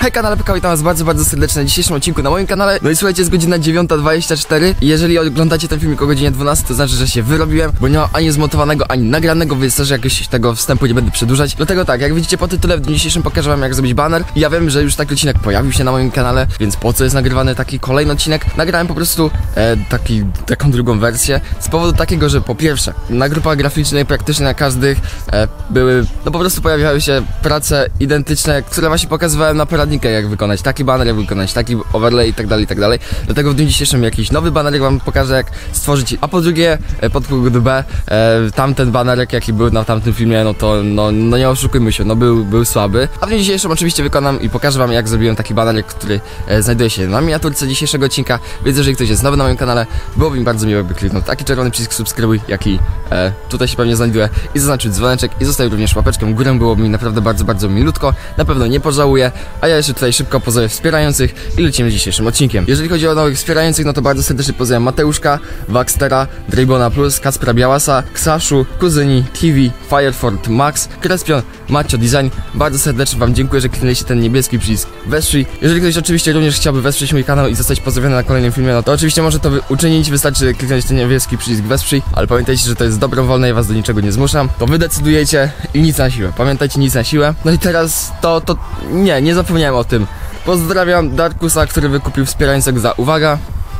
Hej kanale PK, witam was bardzo serdecznie na dzisiejszym odcinku na moim kanale. No i słuchajcie, jest godzina 9:24 i jeżeli oglądacie ten filmik o godzinie 12, to znaczy, że się wyrobiłem, bo nie mam ani zmontowanego, ani nagranego, więc też jakoś tego wstępu nie będę przedłużać. Dlatego tak, jak widzicie po tytule, w dniu dzisiejszym pokażę wam, jak zrobić baner. I ja wiem, że już taki odcinek pojawił się na moim kanale, więc po co jest nagrywany taki kolejny odcinek? Nagrałem po prostu taką drugą wersję z powodu takiego, że po pierwsze, na grupach graficznej praktycznie na każdych były, no po prostu pojawiały się prace identyczne, które właśnie pokazywałem na poradnikach, jak wykonać taki baner, jak wykonać taki overlay i tak dalej. Dlatego w dniu dzisiejszym jakiś nowy banerek wam pokażę, jak stworzyć. A po drugie, podpunkt B, tamten banerek, jaki był na tamtym filmie, no to nie oszukujmy się, no był słaby. A w dniu dzisiejszym oczywiście wykonam i pokażę wam, jak zrobiłem taki banerek, który znajduje się na miniaturce dzisiejszego odcinka. Więc jeżeli ktoś jest nowy na moim kanale, byłoby mi bardzo miło, jakby kliknął taki czerwony przycisk subskrybuj, jaki tutaj się pewnie znajduje, i zaznaczył dzwoneczek i zostawił również łapeczkę w górę, byłoby mi naprawdę bardzo milutko, na pewno nie pożałuję. A ja jeszcze tutaj szybko pozdrawiam wspierających i lecimy z dzisiejszym odcinkiem. Jeżeli chodzi o nowych wspierających, no to bardzo serdecznie pozdrawiam Mateuszka, Waxtera, Draybona Plus, Kacpra Białasa, Ksaszu, Kuzyni, Kiwi, Fireford, Max, Krespion, Macio Design. Bardzo serdecznie wam dziękuję, że kliknęliście ten niebieski przycisk wesprzyj. Jeżeli ktoś oczywiście również chciałby wesprzeć mój kanał i zostać pozdrowiony na kolejnym filmie, no to oczywiście może to uczynić, wystarczy kliknąć ten niebieski przycisk wesprzyj, ale pamiętajcie, że to jest dobrowolne, ja was do niczego nie zmuszam, to wy decydujecie i nic na siłę. Pamiętajcie, nic na siłę. No i teraz nie zapomniałem o tym. Pozdrawiam Darkusa, który wykupił wspierającego za, uwaga,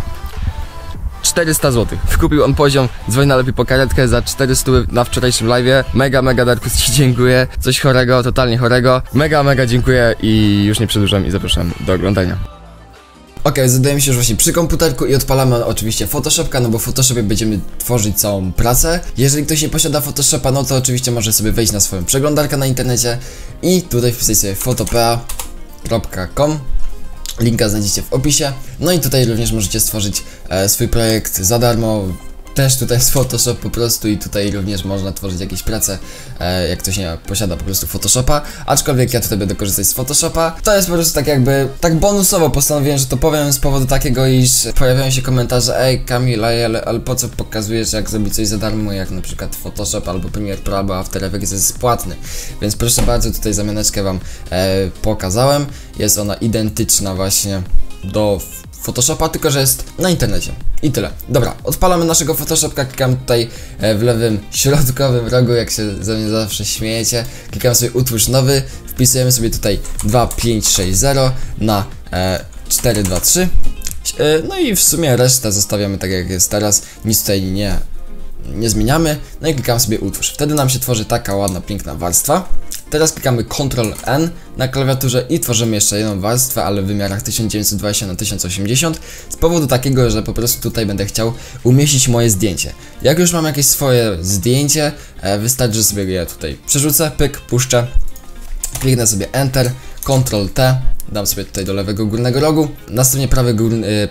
400 zł. Wykupił on poziom dzwoń na lepiej po karetkę za 400 na wczorajszym live'ie. Mega Darkus ci dziękuję. Coś chorego, totalnie chorego. Mega dziękuję i już nie przedłużam i zapraszam do oglądania. Okej, zadajemy się już właśnie przy komputerku i odpalamy oczywiście Photoshopka, no bo w Photoshopie będziemy tworzyć całą pracę. Jeżeli ktoś nie posiada Photoshopa, no to oczywiście może sobie wejść na swoją przeglądarkę na internecie i tutaj wpisać sobie photopea.com. Linka znajdziecie w opisie. No i tutaj również możecie stworzyć swój projekt za darmo. Też tutaj jest Photoshop po prostu i tutaj również można tworzyć jakieś prace, jak ktoś nie posiada po prostu Photoshopa. Aczkolwiek ja tutaj będę korzystać z Photoshopa. To jest po prostu tak jakby, tak bonusowo postanowiłem, że to powiem z powodu takiego, iż pojawiają się komentarze: ej Kamil, ale po co pokazujesz, jak zrobić coś za darmo, jak na przykład Photoshop albo Premiere Pro albo After Effects jest płatny. Więc proszę bardzo, tutaj zamianeczkę wam pokazałem. Jest ona identyczna właśnie do Photoshopa, tylko że jest na internecie. I tyle. Dobra, odpalamy naszego Photoshopka, klikam tutaj w lewym środkowym rogu, jak się ze mnie zawsze śmiejecie. Klikam sobie utwórz nowy, wpisujemy sobie tutaj 2560 na 423. No i w sumie resztę zostawiamy tak, jak jest teraz. Nic tutaj nie zmieniamy. No i klikam sobie utwórz. Wtedy nam się tworzy taka ładna, piękna warstwa. Teraz klikamy Ctrl-N na klawiaturze i tworzymy jeszcze jedną warstwę, ale w wymiarach 1920 na 1080 z powodu takiego, że po prostu tutaj będę chciał umieścić moje zdjęcie. Jak już mam jakieś swoje zdjęcie, wystarczy, że sobie je tutaj przerzucę, pyk, puszczę, kliknę sobie Enter, Ctrl-T, dam sobie tutaj do lewego górnego rogu, na stronie prawy górny,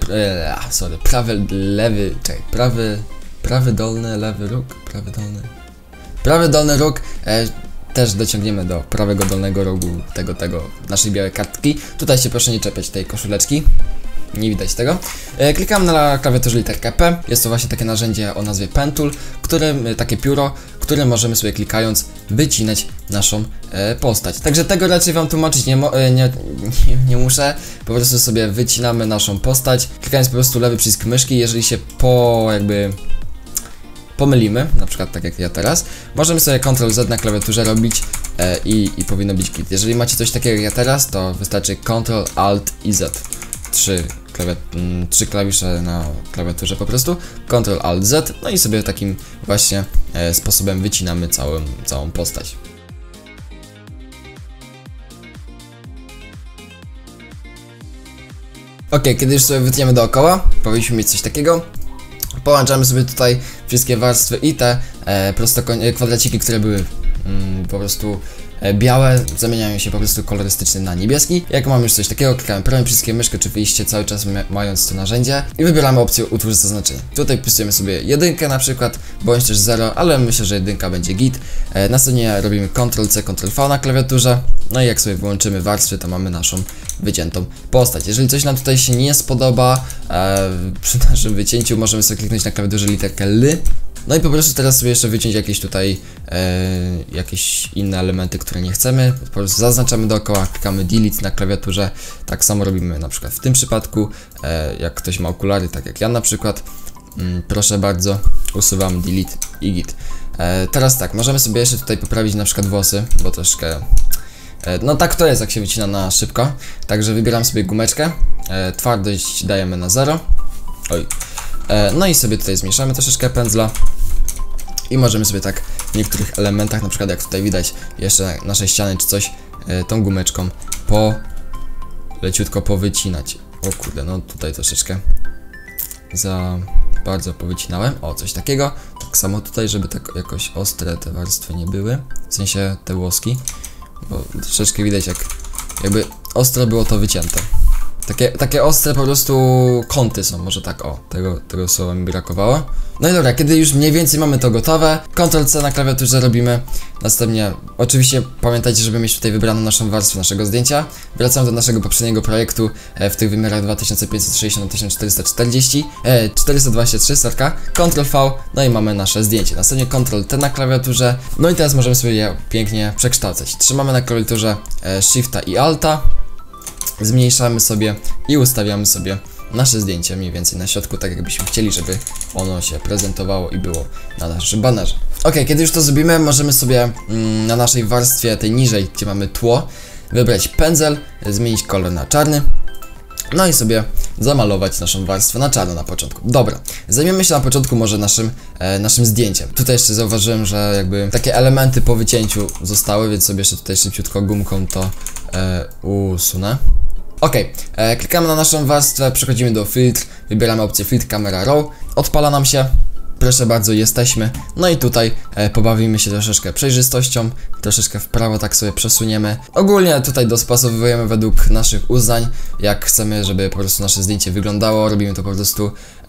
prawy dolny, lewy róg, prawy dolny róg, też dociągniemy do prawego dolnego rogu tego naszej białej kartki. Tutaj się proszę nie czepiać tej koszuleczki, nie widać tego. Klikam na klawiaturze literkę P. Jest to właśnie takie narzędzie o nazwie Pen Tool, takie pióro, które możemy sobie klikając wycinać naszą postać. Także tego raczej wam tłumaczyć nie muszę. Po prostu sobie wycinamy naszą postać, klikając po prostu lewy przycisk myszki. Jeżeli się pomylimy, na przykład tak jak ja teraz, możemy sobie Ctrl-Z na klawiaturze robić i powinno być git. Jeżeli macie coś takiego jak ja teraz, to wystarczy Ctrl-Alt i Z. Trzy klawisze na klawiaturze po prostu. Ctrl-Alt-Z, no i sobie takim właśnie sposobem wycinamy całą postać. Okej, kiedy już sobie wytniemy dookoła, powinniśmy mieć coś takiego. Połączamy sobie tutaj wszystkie warstwy i te kwadraciki, które były po prostu białe, zamieniają się po prostu kolorystycznie na niebieski. Jak mamy już coś takiego, klikamy prawym przyciskiem myszki, oczywiście cały czas mając to narzędzie, i wybieramy opcję utwórz zaznaczenie. Tutaj wpisujemy sobie 1 na przykład, bądź też 0, ale myślę, że 1 będzie git. Następnie robimy Ctrl-C, Ctrl-V na klawiaturze. No i jak sobie wyłączymy warstwy, to mamy naszą wyciętą postać. Jeżeli coś nam tutaj się nie spodoba przy naszym wycięciu, możemy sobie kliknąć na klawiaturze literkę L No i po prostu teraz sobie jeszcze wyciąć jakieś tutaj jakieś inne elementy, które nie chcemy. Po prostu zaznaczamy dookoła, klikamy delete na klawiaturze. Tak samo robimy na przykład w tym przypadku, jak ktoś ma okulary, tak jak ja na przykład. Proszę bardzo, usuwam delete i git. Teraz tak, możemy sobie jeszcze tutaj poprawić na przykład włosy, bo troszkę... No tak to jest, jak się wycina na szybko. Także wybieram sobie gumeczkę, twardość dajemy na 0. Oj. No i sobie tutaj zmniejszamy troszeczkę pędzla. I możemy sobie tak w niektórych elementach, na przykład jak tutaj widać jeszcze nasze ściany czy coś, tą gumeczką leciutko powycinać. O kurde, no tutaj troszeczkę za bardzo powycinałem. O, coś takiego. Tak samo tutaj, żeby tak jakoś ostre te warstwy nie były. W sensie te włoski. Bo troszeczkę widać jakby ostro było to wycięte. Takie ostre po prostu kąty są, może tak, o, tego słowa mi brakowało. No i dobra, kiedy już mniej więcej mamy to gotowe, Ctrl-C na klawiaturze robimy. Następnie, oczywiście pamiętajcie, żeby mieć tutaj wybraną naszą warstwę naszego zdjęcia. Wracamy do naszego poprzedniego projektu w tych wymiarach 2560 na 1440, 423, sorka, Ctrl-V, no i mamy nasze zdjęcie. Następnie Ctrl-T na klawiaturze, no i teraz możemy sobie je pięknie przekształcać. Trzymamy na klawiaturze Shifta i Alta. Zmniejszamy sobie i ustawiamy sobie nasze zdjęcie mniej więcej na środku, tak jakbyśmy chcieli, żeby ono się prezentowało i było na naszym banerze. Ok, kiedy już to zrobimy, możemy sobie na naszej warstwie tej niżej, gdzie mamy tło, wybrać pędzel, zmienić kolor na czarny. No i sobie zamalować naszą warstwę na czarno na początku. Dobra, zajmiemy się na początku może naszym zdjęciem. Tutaj jeszcze zauważyłem, że jakby takie elementy po wycięciu zostały, więc sobie jeszcze tutaj szybciutko gumką to usunę. Ok, klikamy na naszą warstwę, przechodzimy do filtr, wybieramy opcję Filtr Camera Raw, odpala nam się, proszę bardzo, jesteśmy. No i tutaj pobawimy się troszeczkę przejrzystością, troszeczkę w prawo tak sobie przesuniemy. Ogólnie tutaj dopasowujemy według naszych uznań, jak chcemy, żeby po prostu nasze zdjęcie wyglądało, robimy to po prostu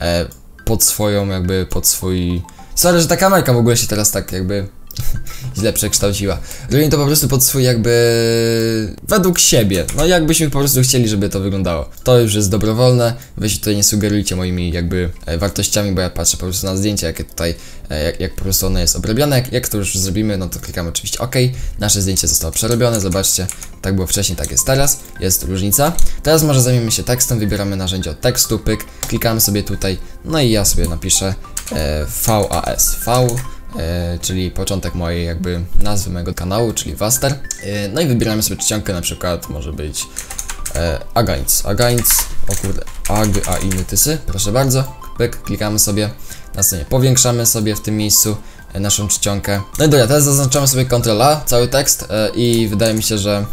pod swój... Sorry, że ta kamerka w ogóle się teraz tak jakby... źle przekształciła. Robimy to po prostu pod swój według siebie. No jakbyśmy po prostu chcieli, żeby to wyglądało. To już jest dobrowolne. Wy się tutaj nie sugerujcie moimi wartościami, bo ja patrzę po prostu na zdjęcie, jakie tutaj, jak po prostu ono jest obrobione. Jak to już zrobimy, no to klikamy oczywiście OK. Nasze zdjęcie zostało przerobione, zobaczcie. Tak było wcześniej, tak jest teraz. Jest różnica. Teraz może zajmiemy się tekstem, wybieramy narzędzie od tekstu, pyk. Klikamy sobie tutaj, no i ja sobie napiszę VAS. Czyli początek mojej nazwy mojego kanału, czyli Waster. No i wybieramy sobie czcionkę, na przykład może być Against, o kurde, a inny tysy, proszę bardzo, pyk, klikamy sobie, następnie powiększamy sobie w tym miejscu naszą czcionkę. No i dobra, teraz zaznaczamy sobie Ctrl-A, cały tekst i wydaje mi się, że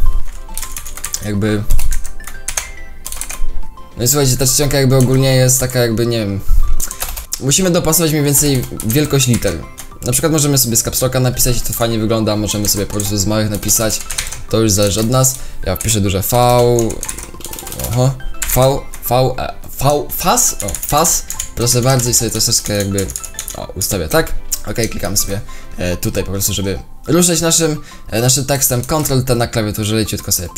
no i słuchajcie, ta czcionka ogólnie jest taka nie wiem, musimy dopasować mniej więcej wielkość liter. Na przykład możemy sobie z caps locka napisać i to fajnie wygląda, możemy sobie po prostu z małych napisać, to już zależy od nas. Ja wpiszę duże FAS, proszę bardzo i sobie troszeczkę ustawię tak. Ok, klikamy sobie tutaj po prostu, żeby ruszyć naszym tekstem. Ctrl-T na klawiaturze, leciutko sobie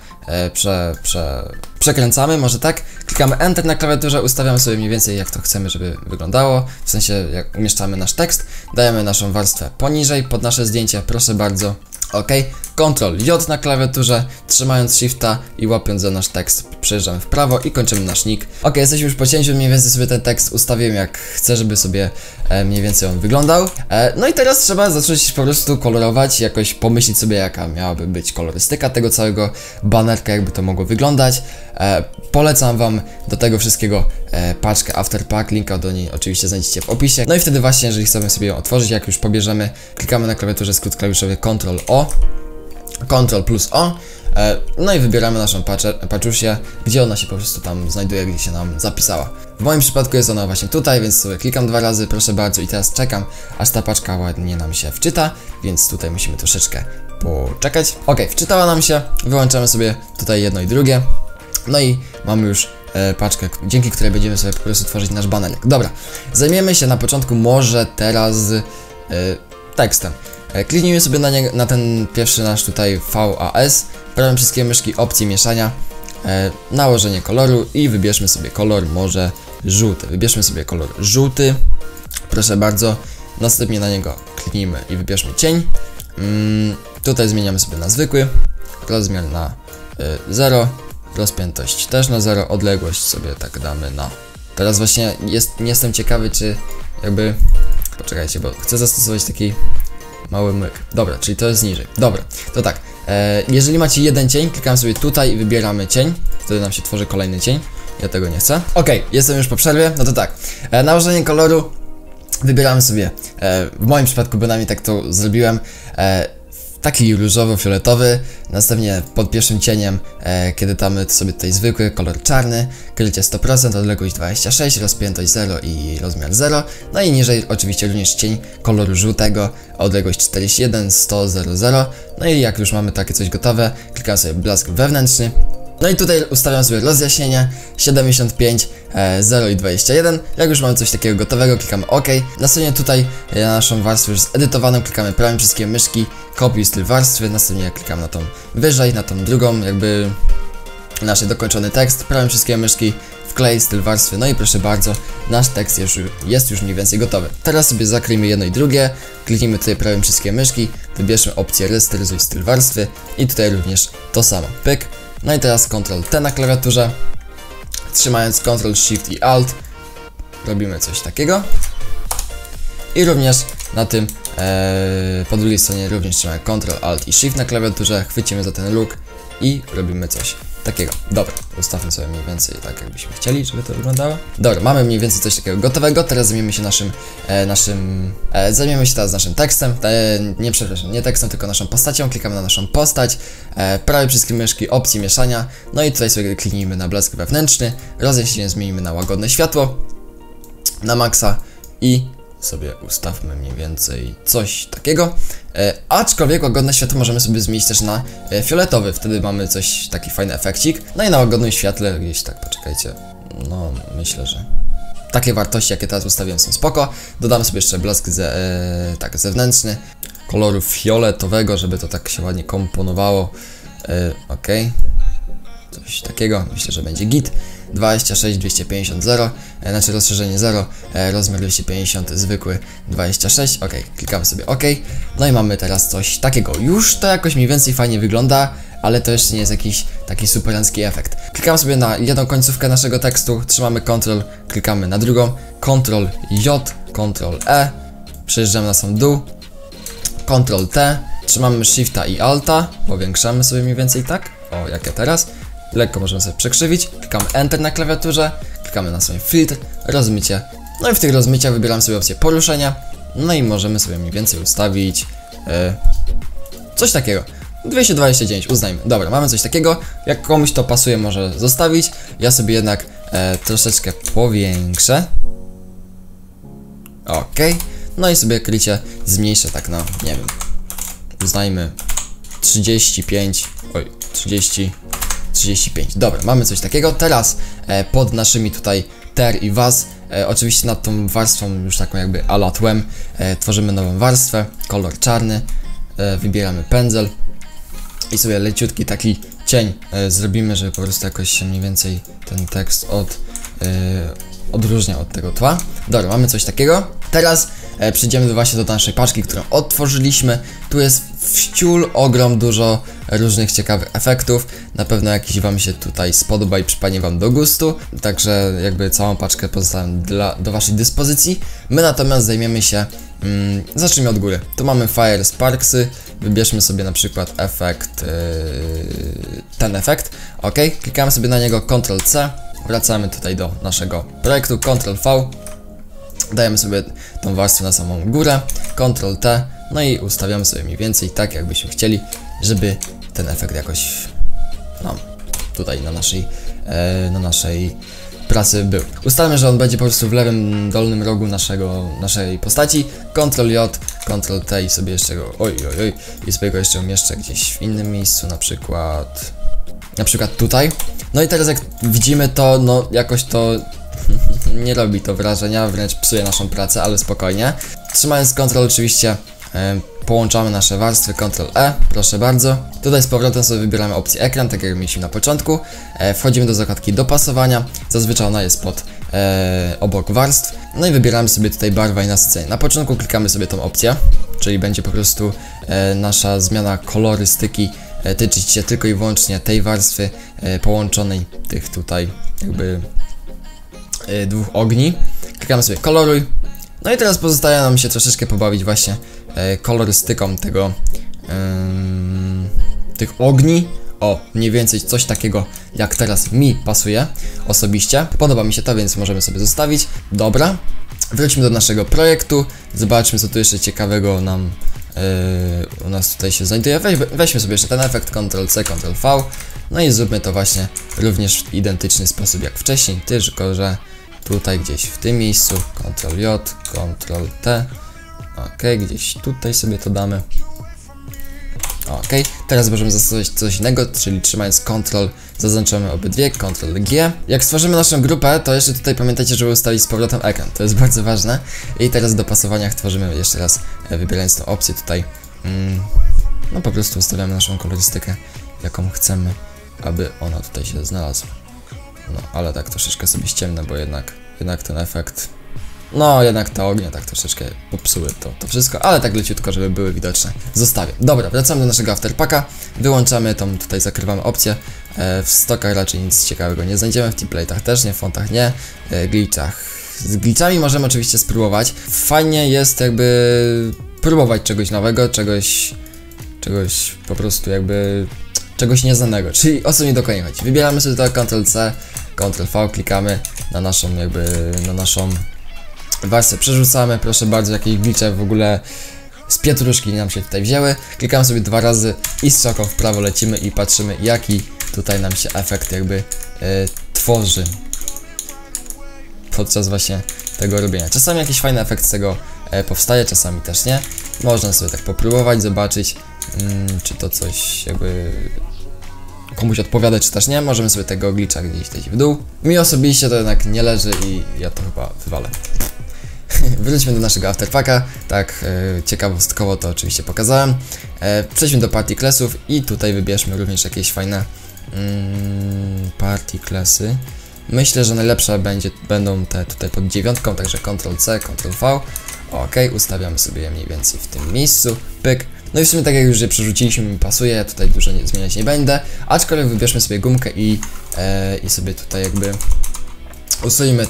przekręcamy, może tak. Klikamy Enter na klawiaturze, ustawiamy sobie mniej więcej jak to chcemy, żeby wyglądało. W sensie jak umieszczamy nasz tekst, dajemy naszą warstwę poniżej, pod nasze zdjęcie, proszę bardzo. Ok, Ctrl-J na klawiaturze, trzymając Shifta i łapiąc za nasz tekst, przejeżdżamy w prawo i kończymy nasz nick. Ok, jesteśmy już po cięciu, mniej więcej sobie ten tekst ustawiłem jak chcę, żeby sobie mniej więcej on wyglądał. No i teraz trzeba zacząć po prostu kolorować, jakoś pomyśleć sobie jaka miałaby być kolorystyka tego całego banerka, jakby to mogło wyglądać. Polecam wam do tego wszystkiego paczkę Afterpack, linka do niej oczywiście znajdziecie w opisie. No i wtedy właśnie, jeżeli chcemy sobie ją otworzyć, jak już pobierzemy, klikamy na klawiaturze skrót klawiszowy Ctrl-O, Ctrl+O, no i wybieramy naszą paczusię, gdzie ona się po prostu tam znajduje, gdzie się nam zapisała. W moim przypadku jest ona właśnie tutaj, więc sobie klikam 2 razy, proszę bardzo, i teraz czekam, aż ta paczka ładnie nam się wczyta, więc tutaj musimy troszeczkę poczekać. Ok, wczytała nam się, wyłączamy sobie tutaj jedno i drugie, no i mamy już paczkę, dzięki której będziemy sobie po prostu tworzyć nasz banerek. Dobra, zajmiemy się na początku może teraz tekstem. Kliknijmy sobie na ten pierwszy nasz tutaj VAS, prawym przyciskiem myszki opcje mieszania, nałożenie koloru i wybierzmy sobie kolor może żółty. Wybierzmy sobie kolor żółty, proszę bardzo. Następnie na niego kliknijmy i wybierzmy cień. Tutaj zmieniamy sobie na zwykły, rozmiar na 0, rozpiętość też na 0, odległość sobie tak damy na... Teraz właśnie nie jestem ciekawy, czy jakby... Poczekajcie, bo chcę zastosować taki mały myk. Dobra, czyli to jest niżej. Dobra, to tak. Jeżeli macie jeden cień, klikamy sobie tutaj i wybieramy cień. Wtedy nam się tworzy kolejny cień. Ja tego nie chcę. Okej, jestem już po przerwie. No to tak. Nałożenie koloru wybieramy sobie. W moim przypadku bynajmniej tak to zrobiłem. Taki różowo-fioletowy. Następnie pod pierwszym cieniem, kiedy damy sobie tutaj zwykły kolor czarny, krycie 100%, odległość 26, rozpiętość 0 i rozmiar 0. No i niżej oczywiście również cień koloru żółtego, odległość 41, 100, 00. No i jak już mamy takie coś gotowe, klikam sobie blask wewnętrzny. No i tutaj ustawiam sobie rozjaśnienie 75, 0 i 21. Jak już mamy coś takiego gotowego, klikamy OK. Następnie tutaj na naszą warstwę już zedytowaną klikamy prawym przyciskiem myszki, kopiuj styl warstwy. Następnie klikamy na tą wyżej, na tą drugą jakby nasz dokończony tekst, prawym przyciskiem myszki, wklej styl warstwy. No i proszę bardzo, nasz tekst jest już mniej więcej gotowy. Teraz sobie zakryjmy jedno i drugie, kliknijmy tutaj prawym przyciskiem myszki, wybierzmy opcję restylizuj styl warstwy i tutaj również to samo, pyk. No i teraz Ctrl-T na klawiaturze, trzymając Ctrl-Shift i Alt robimy coś takiego. I również na tym, po drugiej stronie również trzymamy Ctrl-Alt i Shift na klawiaturze, chwycimy za ten róg i robimy coś takiego. Dobra, ustawmy sobie mniej więcej tak, jakbyśmy chcieli, żeby to wyglądało. Dobra, mamy mniej więcej coś takiego gotowego. Teraz zajmiemy się zajmiemy się teraz naszym tekstem. Nie tekstem, tylko naszą postacią. Klikamy na naszą postać, prawy przycisk myszki, opcji mieszania. No i tutaj sobie kliknijmy na blask wewnętrzny. Rozjaśnienie zmienimy na łagodne światło, na maksa i sobie ustawmy mniej więcej coś takiego. Aczkolwiek łagodne światło możemy sobie zmienić też na fioletowy, wtedy mamy taki fajny efekcik. No i na łagodnym świetle gdzieś tak, poczekajcie, no myślę, że takie wartości jakie teraz ustawiłem są spoko. Dodamy sobie jeszcze blask zewnętrzny koloru fioletowego, żeby to tak się ładnie komponowało. Ok, coś takiego, myślę, że będzie git. 26, 250, 0, znaczy rozszerzenie 0, rozmiar 250, zwykły 26, ok, klikamy sobie ok. No i mamy teraz coś takiego. Już to jakoś mniej więcej fajnie wygląda, ale to jeszcze nie jest jakiś taki superancki efekt. Klikamy sobie na jedną końcówkę naszego tekstu, trzymamy Ctrl, klikamy na drugą, Ctrl J, Ctrl E, przejeżdżamy na sam dół, Ctrl T, trzymamy Shifta i Alta, powiększamy sobie mniej więcej tak, o jak ja teraz. Lekko możemy sobie przekrzywić, klikamy Enter na klawiaturze, klikamy na swój filtr, rozmycie. No i w tych rozmyciach wybieramy sobie opcję poruszenia. No i możemy sobie mniej więcej ustawić coś takiego. 229 uznajmy. Dobra, mamy coś takiego. Jak komuś to pasuje, może zostawić. Ja sobie jednak troszeczkę powiększę. Ok. No i sobie krycie zmniejszę tak na, nie wiem, uznajmy 35, oj, 35. Dobra, mamy coś takiego. Teraz pod naszymi tutaj ter i was, oczywiście nad tą warstwą już taką jakby a la tłem, tworzymy nową warstwę, kolor czarny, wybieramy pędzel i sobie leciutki taki cień zrobimy, żeby po prostu jakoś się mniej więcej ten tekst odróżniał od tego tła. Dobra, mamy coś takiego. Teraz przejdziemy właśnie do naszej paczki, którą odtworzyliśmy. Tu jest wciul ogrom dużo różnych ciekawych efektów. Na pewno jakiś wam się tutaj spodoba i przypadnie wam do gustu. Także jakby całą paczkę pozostawiam do waszej dyspozycji. My natomiast zajmiemy się, zacznijmy od góry. Tu mamy Fire Sparksy. Wybierzmy sobie na przykład efekt, ten efekt. Ok, klikamy sobie na niego, Ctrl-C. Wracamy tutaj do naszego projektu, Ctrl-V. Dajemy sobie tą warstwę na samą górę, Ctrl-T, no i ustawiamy sobie mniej więcej tak, jakbyśmy chcieli, żeby ten efekt jakoś, no, tutaj na naszej pracy był. Ustalmy, że on będzie po prostu w lewym dolnym rogu naszej postaci, Ctrl-J, Ctrl-T i sobie jeszcze go, i sobie go jeszcze umieszczę gdzieś w innym miejscu, na przykład tutaj. No i teraz jak widzimy to, no jakoś to nie robi to wrażenia, wręcz psuje naszą pracę, ale spokojnie. Trzymając Ctrl oczywiście połączamy nasze warstwy, Ctrl-E, proszę bardzo. Tutaj z powrotem sobie wybieramy opcję ekran, tak jak mieliśmy na początku. Wchodzimy do zakładki dopasowania, zazwyczaj ona jest pod obok warstw. No i wybieramy sobie tutaj barwa i nasycenie. Na początku klikamy sobie tą opcję, czyli będzie po prostu nasza zmiana kolorystyki tyczyć się tylko i wyłącznie tej warstwy połączonej tych tutaj jakby dwóch ogni. Klikamy sobie koloruj. No i teraz pozostaje nam się troszeczkę pobawić właśnie kolorystyką tego tych ogni. O, mniej więcej coś takiego jak teraz mi pasuje osobiście. Podoba mi się to, więc możemy sobie zostawić. Dobra, wróćmy do naszego projektu. Zobaczmy, co tu jeszcze ciekawego nam u nas tutaj się znajduje. Weźmy sobie jeszcze ten efekt, Ctrl-C, Ctrl-V. No i zróbmy to właśnie również w identyczny sposób jak wcześniej, tylko że tutaj gdzieś w tym miejscu Ctrl-J, Ctrl-T. Ok, gdzieś tutaj sobie to damy. Ok, teraz możemy zastosować coś innego, czyli trzymając Ctrl zaznaczamy obydwie, Ctrl-G. Jak stworzymy naszą grupę, to jeszcze tutaj pamiętajcie, żeby ustawić z powrotem ekran, to jest bardzo ważne. I teraz w dopasowaniach tworzymy jeszcze raz, wybierając tę opcję tutaj. No po prostu ustawiamy naszą kolorystykę, jaką chcemy, aby ona tutaj się znalazła. No, ale tak troszeczkę sobie ściemnę, bo jednak ten efekt... No, jednak te ognie tak troszeczkę popsuły to wszystko, ale tak leciutko, żeby były widoczne. Zostawię. Dobra, wracamy do naszego afterpacka. Wyłączamy tą, tutaj zakrywamy opcję. W stokach raczej nic ciekawego nie znajdziemy, w template'ach też nie, w fontach nie, glitchach. Z glitchami możemy oczywiście spróbować. Fajnie jest jakby próbować czegoś nowego, czegoś po prostu jakby... czegoś nieznanego, czyli o co mi dokładnie chodzi. Wybieramy sobie to Ctrl-C, Ctrl-V, klikamy na naszą warstwę, przerzucamy, proszę bardzo, jakieś glitche w ogóle z pietruszki nam się tutaj wzięły. Klikamy sobie 2 razy i strzałką w prawo lecimy i patrzymy, jaki tutaj nam się efekt jakby tworzy podczas właśnie tego robienia. Czasami jakiś fajny efekt z tego powstaje, czasami też nie. Można sobie tak popróbować, zobaczyć, czy to coś jakby komuś odpowiada, czy też nie. Możemy sobie tego glitcha gdzieś dać w dół. Mi osobiście to jednak nie leży i ja to chyba wywalę. Wróćmy do naszego afterpacka. Tak, ciekawostkowo to oczywiście pokazałem. Przejdźmy do party classów i tutaj wybierzmy również jakieś fajne party classy. Myślę, że najlepsze będą te tutaj pod 9, także Ctrl-C, Ctrl-V. Ok, ustawiamy sobie je mniej więcej w tym miejscu. Pyk. No i w sumie tak jak już je przerzuciliśmy, mi pasuje, ja tutaj dużo zmieniać nie będę. Aczkolwiek wybierzmy sobie gumkę i sobie tutaj jakby usunijmy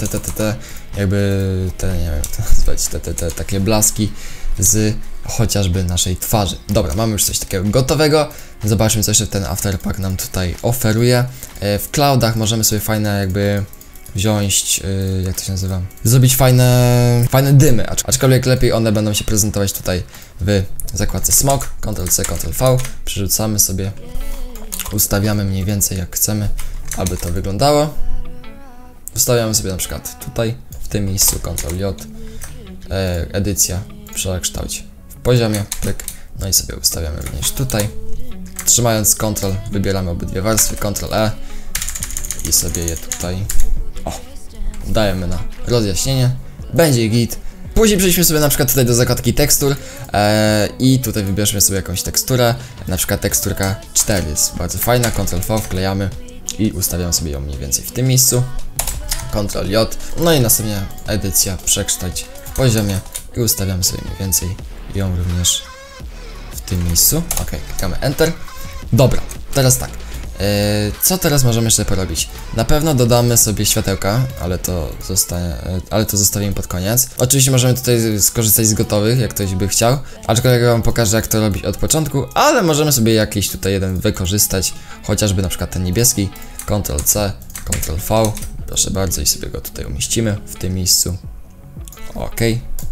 jakby te, nie wiem jak to nazwać, te takie blaski z chociażby naszej twarzy. Dobra, mamy już coś takiego gotowego. Zobaczmy, co jeszcze ten afterpack nam tutaj oferuje. W cloudach możemy sobie fajne jakby wziąć, jak to się nazywa, zrobić fajne dymy, aczkolwiek lepiej one będą się prezentować tutaj w zakładce smog. Ctrl-C, Ctrl-V, przerzucamy sobie, ustawiamy mniej więcej jak chcemy, aby to wyglądało. Ustawiamy sobie na przykład tutaj, w tym miejscu, Ctrl-J, edycja, przekształć w poziomie, pyk, no i sobie ustawiamy również tutaj. Trzymając Ctrl, wybieramy obydwie warstwy, Ctrl-E i sobie je tutaj, dajemy na rozjaśnienie, będzie git. Później przejdźmy sobie na przykład tutaj do zakładki tekstur i tutaj wybierzmy sobie jakąś teksturę, na przykład teksturka 4 jest bardzo fajna, Ctrl-V wklejamy i ustawiam sobie ją mniej więcej w tym miejscu, Ctrl-J, no i następnie edycja, przekształć w poziomie i ustawiamy sobie mniej więcej ją również w tym miejscu. Ok, klikamy Enter. Dobra, teraz tak. Co teraz możemy jeszcze porobić? Na pewno dodamy sobie światełka, ale to zostawimy pod koniec. Oczywiście możemy tutaj skorzystać z gotowych, jak ktoś by chciał, aczkolwiek ja wam pokażę, jak to robić od początku, ale możemy sobie jakiś tutaj jeden wykorzystać, chociażby na przykład ten niebieski, Ctrl-C, Ctrl-V, proszę bardzo i sobie go tutaj umieścimy w tym miejscu. Ok,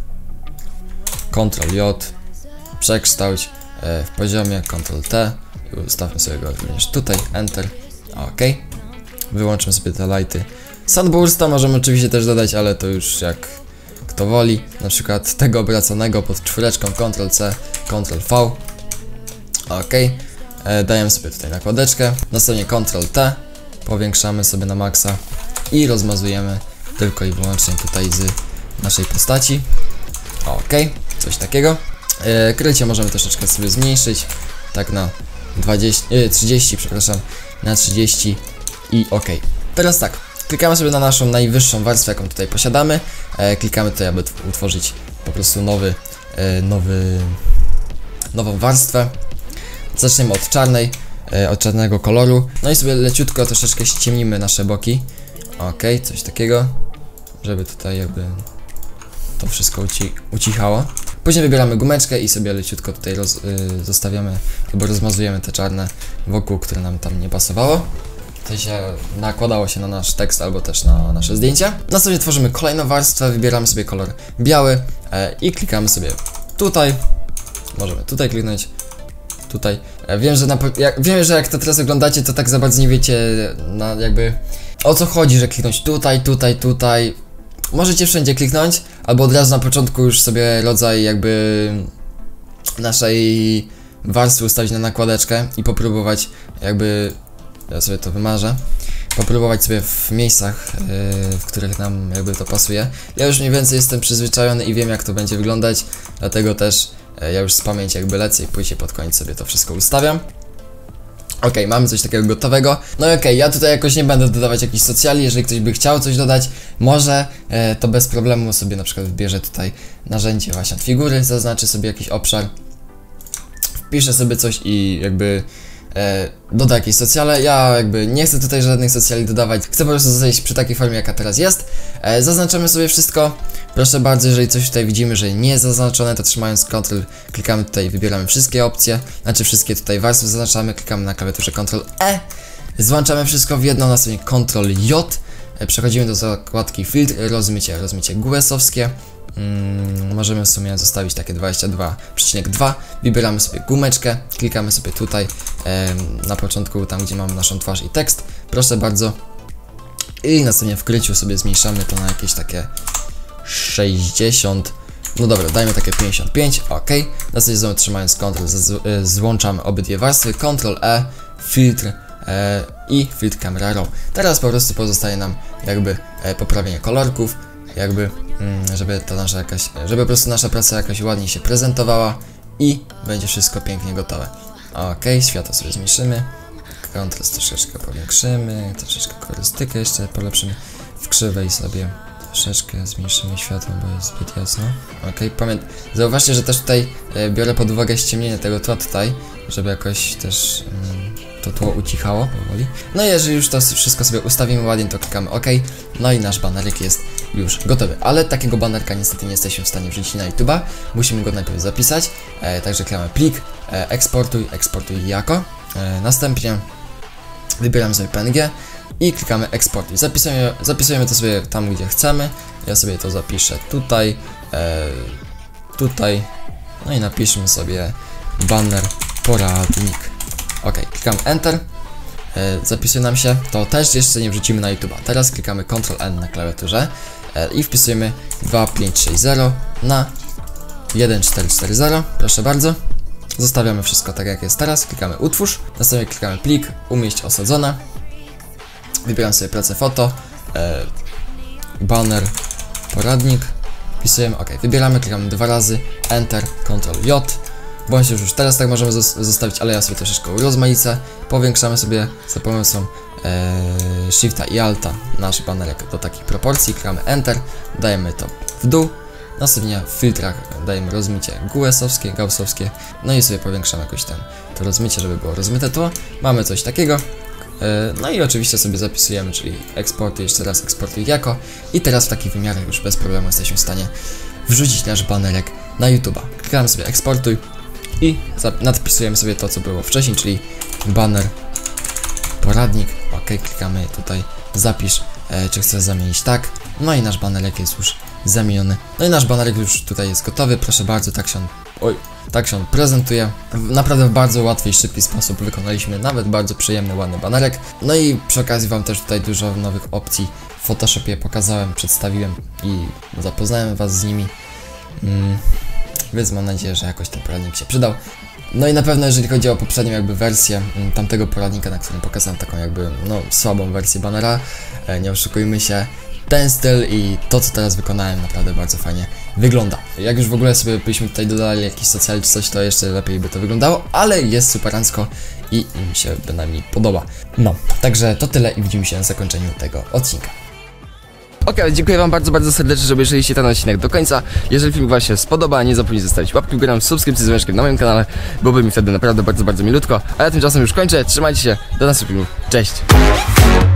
Ctrl-J, przekształć w poziomie, Ctrl-T. I ustawmy sobie go również tutaj, Enter, ok. Wyłączmy sobie te lighty. Sunbursta możemy oczywiście też dodać, ale to już jak kto woli. Na przykład tego obraconego pod 4, Ctrl-C, Ctrl-V, ok. Dajemy sobie tutaj nakładeczkę, następnie Ctrl-T, powiększamy sobie na maksa i rozmazujemy tylko i wyłącznie tutaj z naszej postaci, ok, coś takiego. Krycie możemy troszeczkę sobie zmniejszyć, tak na 30, przepraszam, na 30 i ok. Teraz tak, klikamy sobie na naszą najwyższą warstwę, jaką tutaj posiadamy. Klikamy tutaj, aby utworzyć po prostu nową warstwę. Zaczniemy od czarnej, od czarnego koloru. No i sobie leciutko troszeczkę ściemnimy nasze boki. Ok, coś takiego, żeby tutaj jakby to wszystko ucichało. Później wybieramy gumeczkę i sobie leciutko tutaj zostawiamy, albo rozmazujemy te czarne wokół, które nam tam nie pasowało. To się nakładało się na nasz tekst albo też na nasze zdjęcia. Następnie tworzymy kolejną warstwę, wybieramy sobie kolor biały i klikamy sobie tutaj. Możemy tutaj kliknąć, tutaj. Wiem, że jak to teraz oglądacie, to tak za bardzo nie wiecie jakby o co chodzi, że kliknąć tutaj. Możecie wszędzie kliknąć, albo od razu na początku już sobie rodzaj jakby naszej warstwy ustawić na nakładeczkę i popróbować jakby, ja sobie to wymarzę, popróbować sobie w miejscach, w których nam jakby to pasuje. Ja już mniej więcej jestem przyzwyczajony i wiem, jak to będzie wyglądać, dlatego też ja już z pamięci jakby lecę i później pod koniec sobie to wszystko ustawiam. Ok, mamy coś takiego gotowego. No i okej, ja tutaj jakoś nie będę dodawać jakichś socjali. Jeżeli ktoś by chciał coś dodać, może to bez problemu sobie na przykład wybierze tutaj narzędzie właśnie od figury, zaznaczy sobie jakiś obszar, wpiszę sobie coś i jakby doda jakieś socjale. Ja jakby nie chcę tutaj żadnych socjali dodawać, chcę po prostu zostać przy takiej formie, jaka teraz jest. Zaznaczamy sobie wszystko. Proszę bardzo, jeżeli coś tutaj widzimy, że nie jest zaznaczone, to trzymając Ctrl klikamy tutaj, wybieramy wszystkie opcje, znaczy wszystkie tutaj warstwy zaznaczamy, klikamy na klawiaturze Ctrl E, złączamy wszystko w jedno, następnie Ctrl J, przechodzimy do zakładki filtr, rozmycie GUS-owskie. Możemy w sumie zostawić takie 22,2. Wybieramy sobie gumeczkę, klikamy sobie tutaj na początku, tam gdzie mamy naszą twarz i tekst, proszę bardzo. I następnie w kryciu sobie zmniejszamy to na jakieś takie 60. No dobra, dajmy takie 55, ok. Następnie znowu trzymając Ctrl złączamy obydwie warstwy, Ctrl E, filtr i filtr camera raw. Teraz po prostu pozostaje nam jakby poprawienie kolorków, jakby żeby po prostu nasza praca jakoś ładnie się prezentowała i będzie wszystko pięknie gotowe. Ok, światło sobie zmniejszymy, kontrast troszeczkę powiększymy, troszeczkę kolorystykę jeszcze polepszymy, w krzywej sobie troszeczkę zmniejszymy światło, bo jest zbyt jasno. Ok, zauważcie, że też tutaj biorę pod uwagę ściemnienie tego tła tutaj, żeby jakoś też to tło ucichało powoli. No i jeżeli już to wszystko sobie ustawimy ładnie, to klikamy OK. No i nasz banerek jest już gotowy. Ale takiego banerka niestety nie jesteśmy w stanie wrzucić na YouTube'a. Musimy go najpierw zapisać. Także klikamy plik, eksportuj jako. Następnie wybieramy sobie PNG i klikamy eksportuj. Zapisujemy to sobie tam, gdzie chcemy. Ja sobie to zapiszę tutaj, tutaj. No i napiszmy sobie banner poradnik. Ok, klikamy Enter, zapisuje nam się, to też jeszcze nie wrzucimy na YouTube'a. Teraz klikamy Ctrl N na klawiaturze i wpisujemy 2560 na 1440, proszę bardzo. Zostawiamy wszystko tak jak jest teraz, klikamy utwórz, następnie klikamy plik, umieść osadzone, wybieram sobie pracę foto, banner, poradnik, wpisujemy, ok, wybieramy, klikamy 2 razy, Enter, Ctrl J, bądź już teraz tak możemy zostawić, ale ja sobie troszeczkę urozmaicę, powiększamy sobie za pomocą Shifta i Alta nasz banerek do takich proporcji, klikamy Enter, dajemy to w dół, następnie w filtrach dajemy rozmycie GUS-owskie, gaussowskie, no i sobie powiększamy jakoś to rozmycie, żeby było rozmyte tło, mamy coś takiego. No i oczywiście sobie zapisujemy, czyli eksportuj, jeszcze raz eksportuj jako i teraz w takich wymiarach już bez problemu jesteśmy w stanie wrzucić nasz banerek na YouTube'a. Klikamy sobie eksportuj i nadpisujemy sobie to, co było wcześniej, czyli banner, poradnik, ok, klikamy tutaj zapisz, czy chcesz zamienić tak, no i nasz banerek jest już zamieniony, no i nasz banerek już tutaj jest gotowy, proszę bardzo, tak się on prezentuje. Naprawdę w bardzo łatwy i szybki sposób wykonaliśmy nawet bardzo przyjemny, ładny banerek. No i przy okazji wam też tutaj dużo nowych opcji w Photoshopie pokazałem, przedstawiłem i zapoznałem was z nimi. Więc mam nadzieję, że jakoś ten poradnik się przydał. No i na pewno jeżeli chodzi o poprzednią jakby wersję tamtego poradnika, na którym pokazałem taką jakby słabą wersję banera, nie oszukujmy się, ten styl i to, co teraz wykonałem, naprawdę bardzo fajnie wygląda. Jak już w ogóle sobie byśmy tutaj dodali jakiś socjal czy coś, to jeszcze lepiej by to wyglądało, ale jest superancko i im się bynajmniej podoba. No, także to tyle i widzimy się na zakończeniu tego odcinka. Okej, dziękuję wam bardzo, bardzo serdecznie, że obejrzeliście ten odcinek do końca. Jeżeli film wam się spodoba, nie zapomnijcie zostawić łapki w górę, subskrypcji z dzwoneczkiem na moim kanale, byłoby mi wtedy naprawdę bardzo, bardzo milutko. A ja tymczasem już kończę, trzymajcie się, do następnych filmów, cześć!